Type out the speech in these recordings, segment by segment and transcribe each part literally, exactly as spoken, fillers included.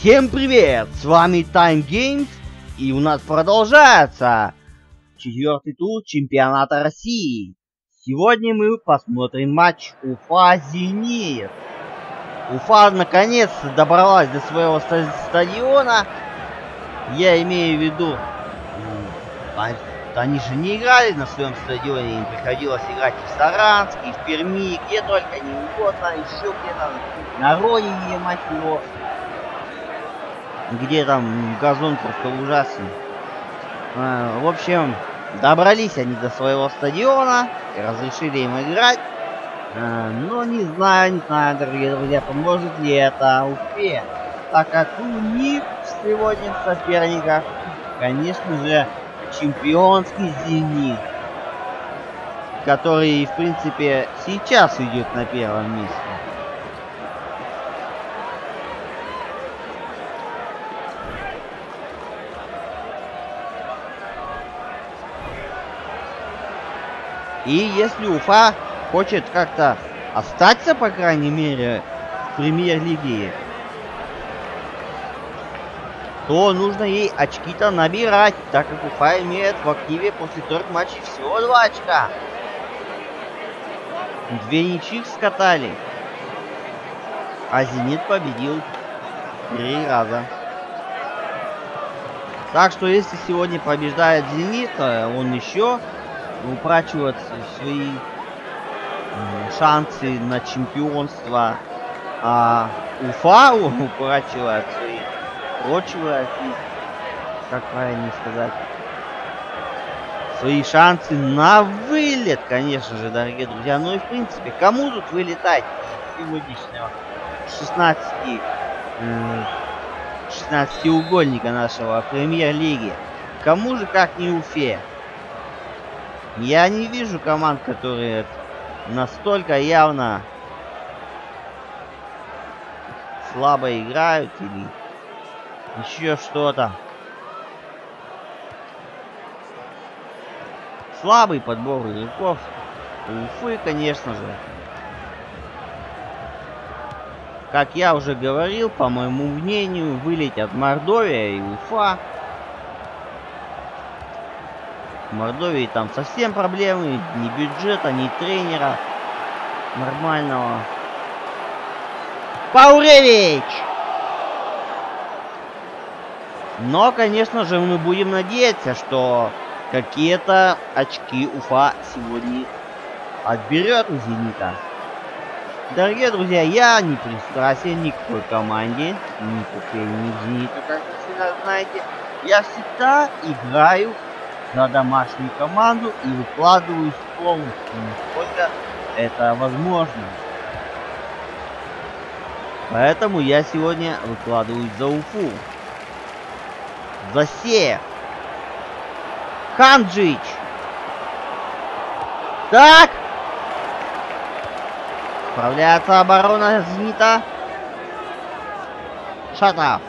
Всем привет! С вами Time Games, и у нас продолжается четвертый тур чемпионата России. Сегодня мы посмотрим матч Уфа-Зенит. Уфа наконец-то добралась до своего стадиона. Я имею в виду, они же не играли на своем стадионе, им приходилось играть и в Саранске, и в Перми, где только не угодно, еще где-то на Родине, мать его. Где там газон просто ужасный. А, в общем, добрались они до своего стадиона и разрешили им играть. А, но не знаю, не знаю, дорогие друзья, поможет ли это Уфе. Так как у них сегодня в соперниках, конечно же, чемпионский «Зенит», который, в принципе, сейчас идет на первом месте. И если Уфа хочет как-то остаться, по крайней мере, в премьер-лиге, то нужно ей очки-то набирать, так как Уфа имеет в активе после трех матчей всего два очка. Две ничьих скатали. А «Зенит» победил три раза. Так что если сегодня побеждает «Зенит», он еще упрачивает свои шансы на чемпионство, а Уфа упрачивает свои прочего, как правильно сказать, свои шансы на вылет, конечно же, дорогие друзья. Ну и в принципе, кому тут вылетать сегодняшнего шестнадцати шестнадцатиугольника нашего премьер-лиги? Кому же, как не Уфе? Я не вижу команд, которые настолько явно слабо играют или еще что-то. Слабый подбор игроков у Уфы, конечно же. Как я уже говорил, по моему мнению, вылетят Мордовия и Уфа. В Мордовии там совсем проблемы, ни бюджета, ни тренера нормального. Пауревич! Но, конечно же, мы будем надеяться, что какие-то очки Уфа сегодня отберет у «Зенита». Дорогие друзья, я не пристрастен ни к какой команде, ни к Уфе, ни к «Зениту», как вы всегда знаете. Я всегда играю за домашнюю команду и выкладываюсь полностью, насколько это возможно. Поэтому я сегодня выкладываюсь за Уфу. Засеев. Ханджич. Так. Справляется оборона «Зенита». Шатов.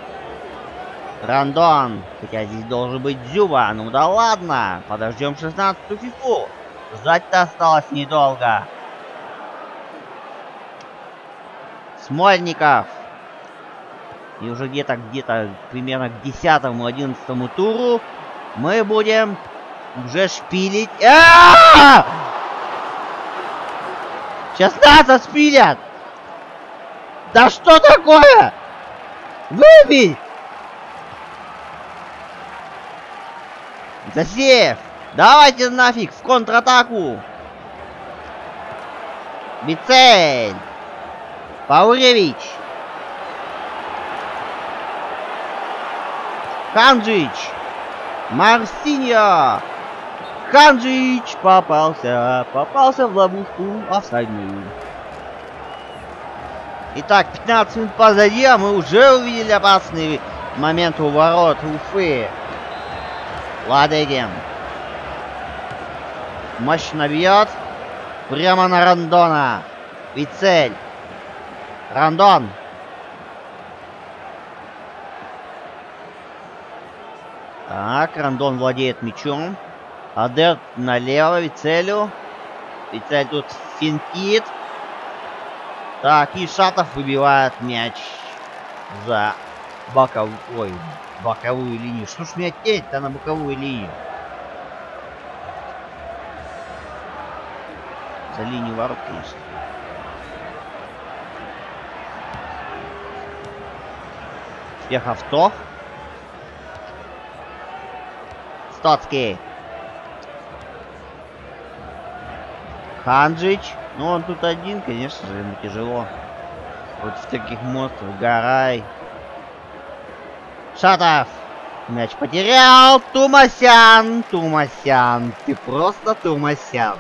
Рандон. Хотя здесь должен быть Дзюба. Ну да ладно. Подождем шестнадцатую фифу. Ждать-то осталось недолго. Смольников. И уже где-то, где-то примерно к десятому-одиннадцатому туру мы будем уже шпилить. А-а-а! шестнадцать спилят! Да что такое? Выбей! Засеев! Давайте нафиг в контратаку! Бицель! Пауревич! Ханджич! Марсиньо! Ханджич попался! Попался в ловушку офсайдную. Итак, пятнадцать минут позади, а мы уже увидели опасный момент у ворот Уфы. Ладыгин. Мощно бьет. Прямо на Рандона. Вицель. Рандон. Так, Рандон владеет мячом. Адер налево, Вицелю. Вицель тут финтит. Так, и Шатов выбивает мяч за Боков... Ой, боковую линию. Что ж меня теть-то на боковую линию? За линию ворот, конечно. Пеховцов. Стоцкий. Ханджич. Ну, он тут один, конечно же, ему тяжело. Вот в таких монстрах. Гарай. Шатов. Мяч потерял. Тумасян. Тумасян. Ты просто Тумасян.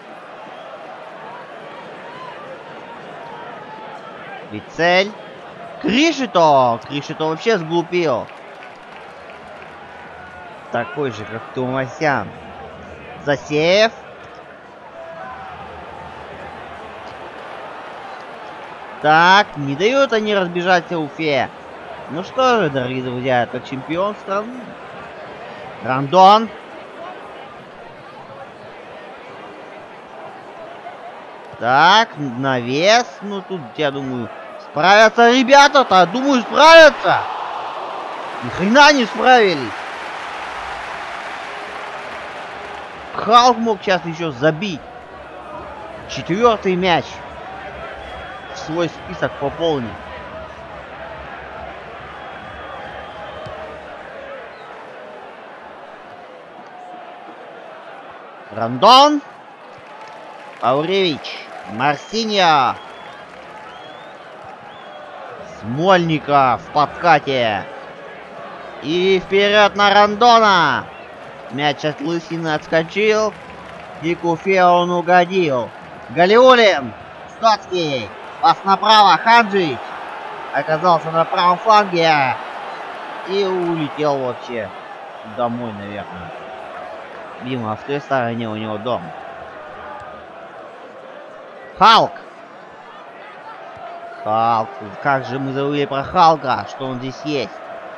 Вицель. Кришито. Кришито вообще сглупил. Такой же, как Тумасян. Засеев. Так, не дают они разбежаться Уфе. Ну что же, дорогие друзья, это чемпион страны. Рандон. Так, навес. Ну тут, я думаю, справятся ребята-то. Думаю, справятся. Ни хрена не справились. Халк мог сейчас еще забить. Четвертый мяч. В свой список пополнить. Рандон. Ауревич. Марсиньо. Смольников в подкате. И вперед на Рандона. Мяч от лысины отскочил. И к Уфе он угодил. Галиулин. Стоцкий. Пас направо. Ханджич. Оказался на правом фланге. И улетел вообще домой, наверное. Видимо, в той стороне у него дом. Халк. Халк. Как же мы забыли про Халка, что он здесь есть.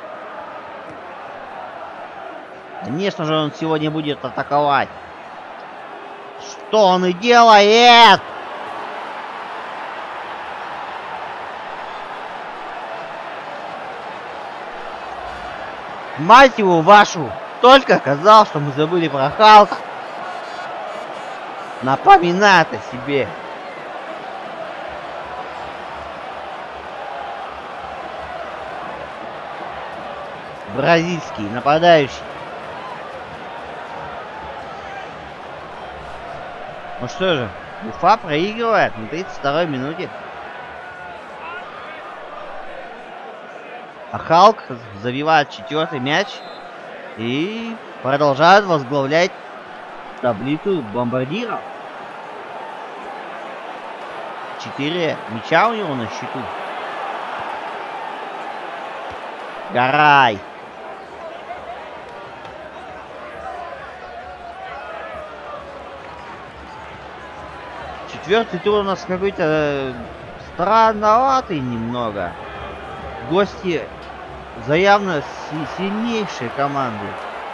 Конечно же, он сегодня будет атаковать. Что он и делает! Мать его вашу! Только сказал, что мы забыли про Халка. Напоминает о себе. Бразильский нападающий. Ну что же, Уфа проигрывает на тридцать второй минуте. А Халк забивает четвертый мяч и продолжает возглавлять таблицу бомбардиров. Четыре мяча у него на счету. Гарай. Четвертый тур у нас какой-то странноватый немного. Гости за явно сильнейшие команды.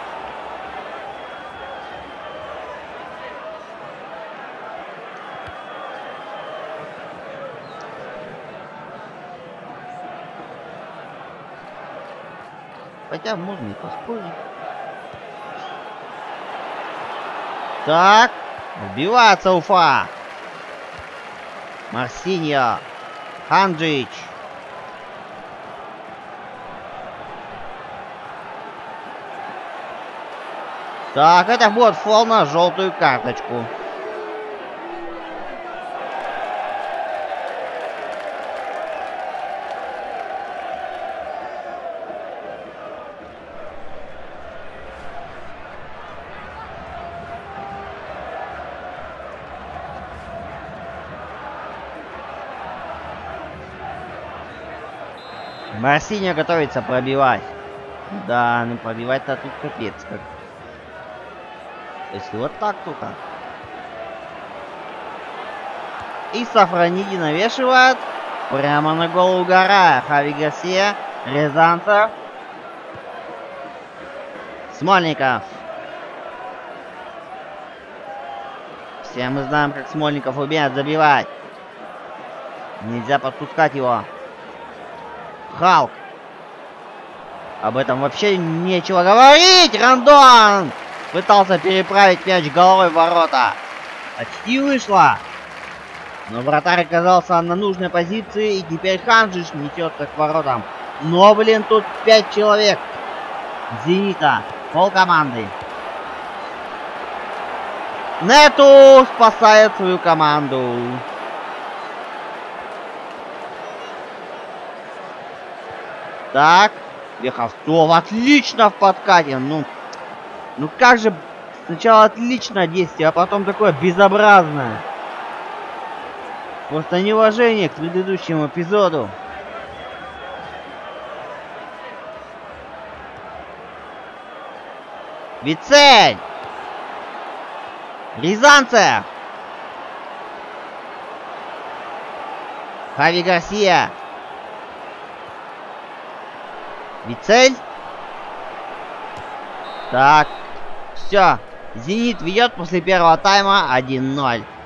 Хотя можно и поспорить. Так, убивается Уфа. Марсиньо. Ханджич. Так, это будет фол на желтую карточку. Марсиньо готовится пробивать. Да, ну пробивать-то тут капец как. Если вот так только. И Сафрониди навешивает прямо на голову Гарая. Хави Гарсия, Рязанцев, Смольников. Все мы знаем, как Смольников умеет забивать. Нельзя подпускать его. Халк. Об этом вообще нечего говорить. Рандон пытался переправить мяч головой в ворота. Почти вышло. Но вратарь оказался на нужной позиции, и теперь Ханжиш несется к воротам. Но, блин, тут пять человек. Зенита. Пол команды. Нету спасает свою команду. Так. Лиховцов отлично в подкате. Ну, ну как же сначала отличное действие, а потом такое безобразное. Просто неуважение к предыдущему эпизоду. Вицель! Рязанцев! Хави Гарсия! Вицель? Так. Все. Зенит ведет после первого тайма один ноль.